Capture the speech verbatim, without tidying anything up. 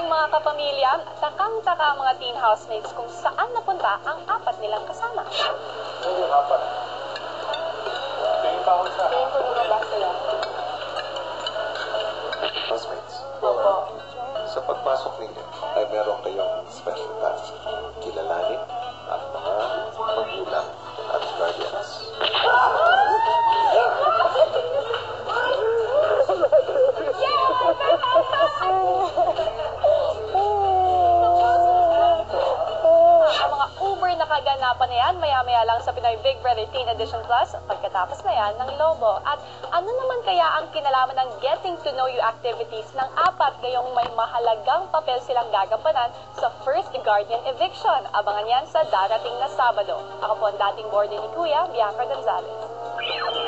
ng mga kapamilya, takang-taka ang mga teen housemates kung saan napunta ang apat nilang kasama. Ano yung apat? Tingin pa ako sa... Tingin ko lumabas sila. Housemates, Opo. sa pagpasok ninyo ay meron kayong special task. Kilalanin ang mga magulang at guardians. Ang mga uber na kaganapan na yan, maya-maya lang sa Pinoy Big Brother Teen Edition Plus, pagkatapos na yan ng Lobo. At ano naman kaya ang kinalaman ng Getting to Know You activities ng apat ngayong may mahalagang papel silang gagampanan sa First Guardian Eviction? Abangan yan sa darating na Sabado. Ako po ang dating boarder ni Kuya, Bianca Gonzalez.